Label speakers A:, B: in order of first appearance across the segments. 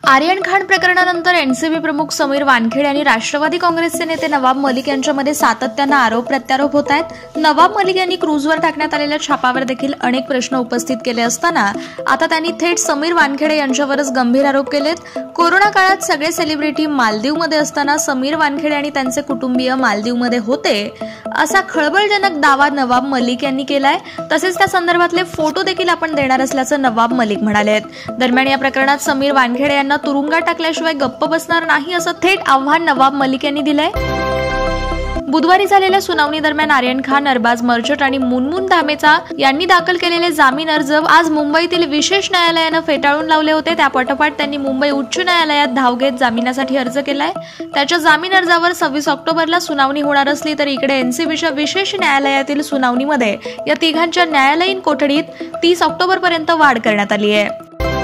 A: आर्यन खान प्रकरणानंतर एनसीबी प्रमुख समीर वानखेडे आणि राष्ट्रवादी काँग्रेसचे नेते नवाब मलिक यांच्यामध्ये सातत्याने आरोप प्रत्यारोप होत आहेत। नवाब मलिक यांनी क्रूजवर टाकण्यात आलेल्या छापावर देखील अनेक प्रश्न उपस्थित केले असताना आता त्यांनी थेट समीर वानखेडे यांच्यावरच गंभीर आरोप केलेत। कोरोना काळात सगळे सेलिब्रिटी मालदीवमध्ये असताना समीर वानखेडे आणि त्यांचे कुटुंबीय मालदीवमध्ये होते असा खळबळजनक दावा नवाब मलिक यांनी केलाय। तसेच त्या संदर्भातले फोटो देखील आपण देणार असल्याचं नवाब मलिक म्हणालेत। दरम्यान या प्रकरणात समीर वानखेडे यांना तुरुंगात टाकल्याशिवाय गप्प बसणार नाही असं थेट आव्हान नवाब मलिक यांनी दिलंय। बुधवारी झालेल्या सुनावणी दरम्यान आर्यन खान, अरबाज मर्चंट आणि मुनमुन धामेचा यांनी दाखल केलेले जामीन अर्ज आज मुंबईतील विशेष न्यायालयानं फेटाळून लावले होते। त्यापाठोपाठ त्यांनी मुंबई उच्च न्यायालयात धाव घेत जामिनासाठी अर्ज केलाय। त्याच्या जामीन अर्जावर 26 ऑक्टोबरला सुनावणी होणार असली तरी इकडे एनसीबीच्या विशेष न्यायालयातील सुनावणीमध्ये या तिघांच्या न्यायालयीन कोठडीत 30 ऑक्टोबर पर्यंत वाढ करण्यात आली आहे।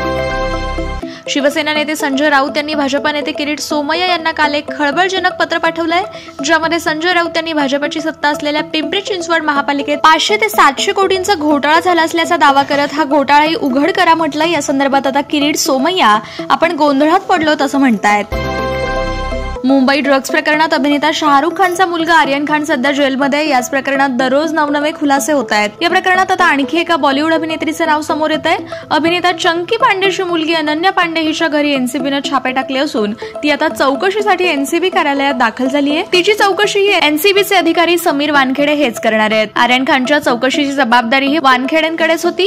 A: शिवसेना नेते संजय राऊत यांनी भाजपा नेते किरीट सोमय्या यांना काल एक खळबळजनक पत्र पाठवलंय, ज्यामध्ये संजय राऊत यांनी भाजपची सत्ता असलेल्या पिंपरी चिंचवड महापालिकेत 500 ते 700 कोटींचा घोटाळा झाला असल्याचा दावा करत हा घोटाळाही उघड करा म्हटलंय। या संदर्भात आता किरीट सोमय्या आपण गोंधळात पडलो असं म्हणतायत। मुंबई ड्रग्ज प्रकरणात अभिनेता शाहरुख खानचा मुलगा आर्यन खान सध्या जेलमध्ये। याच प्रकरणात दररोज नवनवे खुलासे होत आहेत। या प्रकरणात आता आणखी एका बॉलिवूड अभिनेत्रीचे नाव समोर येत आहे। अभिनेता चंकी पांडेची मुलगी अनन्या पांडे हिच्या घरी एनसीबीने छापे टाकले असून ती आता चौकशीसाठी एनसीबी कार्यालयात दाखल झाली आहे। तिची चौकशी ही एनसीबीचे अधिकारी समीर वानखेडे हेच करणार आहेत। आर्यन खानच्या चौकशीची जबाबदारी ही वानखेडेंकडेच होती।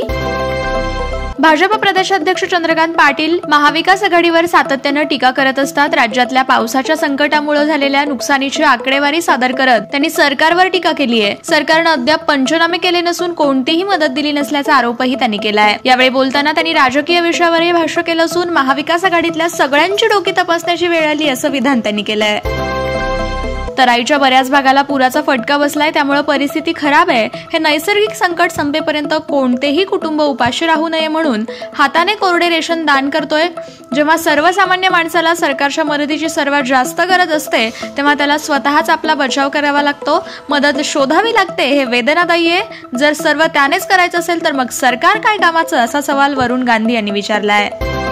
A: भाजप प्रदेशाध्यक्ष चंद्रकांत पाटील महाविकास आघाडीवर सातत्याने टीका करत असतात। राज्यातल्या पावसाच्या संकटामुळे झालेल्या नुकसानीची आकडेवारी सादर करत त्यांनी सरकारवर टीका केली आहे। सरकारने अद्याप पंचनामे केले नसून कोणतीही मदत दिली नसल्याचा आरोपही त्यांनी केलाय। यावेळी बोलताना त्यांनी राजकीय विषयावरही भाष्य केलं असून महाविकास आघाडीतल्या सगळ्यांची डोकी तपासण्याची वेळ आली असं विधान त्यांनी केलंय। तराईच्या बऱ्याच भागाला पुराचा फटका बसलाय, त्यामुळे परिस्थिती खराब आहे। हे नैसर्गिक संकट संपेपर्यंत कोणतेही कुटुंब उपाशी राहू नये म्हणून हाताने कोरडे रेशन दान करतोय। जेव्हा सर्वसामान्य माणसाला सरकारच्या मदतीची सर्वात जास्त गरज असते तेव्हा त्याला स्वतःच आपला बचाव करावा लागतो, मदत शोधावी लागते। हे वेदनादायी आहे। जर सर्व त्यानेच करायचं असेल तर मग सरकार काय कामाचं, असा सवाल वरुण गांधी यांनी विचारलाय।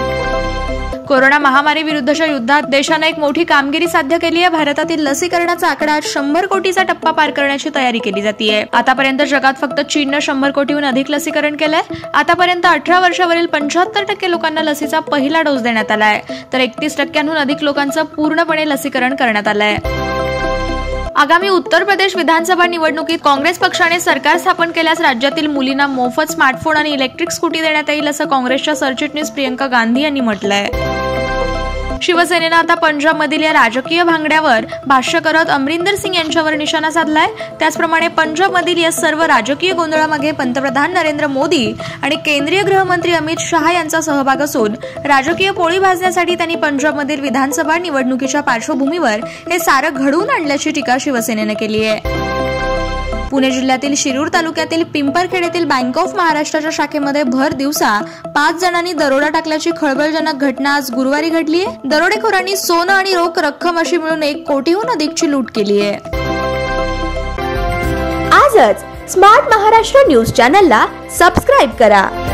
A: कोरोना महामारी विरुद्धच्या युद्धात देशाने एक मोठी कामगिरी साध्य केली आहे। भारतातील लसीकरणाचा आकडा 100 कोटीचा टप्पा पार करण्याची तयारी केली जाते। आतापर्यंत जगात फक्त चीनने 100 कोटीहून अधिक लसीकरण केलंय। आतापर्यंत 18 वर्षावरील 75% लोकांना लसीचा पहिला डोस देण्यात आलाय, तर 31% अधिक लोकांचं पूर्णपणे लसीकरण करण्यात आलंय। आगामी उत्तर प्रदेश विधानसभा निवडणुकीत काँग्रेस पक्षाने सरकार स्थापन केल्यास राज्यातील मुलींना मोफत स्मार्टफोन आणि इलेक्ट्रिक स्कूटी देण्यात येईल असं काँग्रेसच्या सरचिटणीस प्रियंका गांधी यांनी म्हटलंय। शिवसेनेनं आता पंजाबमधील या राजकीय भांगड्यावर भाष्य करत अमरिंदर सिंग यांच्यावर निशाणा साधलाय। त्याचप्रमाणे पंजाबमधील या सर्व राजकीय गोंधळामागे पंतप्रधान नरेंद्र मोदी आणि केंद्रीय गृहमंत्री अमित शहा यांचा सहभाग असून राजकीय पोळी भाजण्यासाठी त्यांनी पंजाबमधील विधानसभा निवडणुकीच्या पार्श्वभूमीवर हे सारं घडवून आणल्याची टीका शिवसेनेनं केली आहे। पुणे जिल्ह्यातील शिरूर तालुक्यातील पिंपरखेड येथील बँक ऑफ महाराष्ट्राच्या शाखेमध्ये भर दिवसा 5 जणांनी दरोडा टाकल्याची खळबळजनक घटना आज गुरुवारी घडली आहे। दरोडेखोरांनी सोनं आणि रोख रक्कम अशी मिळून 1 कोटीहून अधिकची लूट केली आहे।
B: आजच स्मार्ट महाराष्ट्र न्यूज चॅनलला सबस्क्राइब करा।